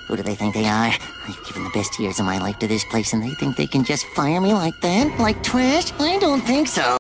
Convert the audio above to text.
Who do they think they are? I've given the best years of my life to this place, and they think they can just fire me like that? Like trash? I don't think so.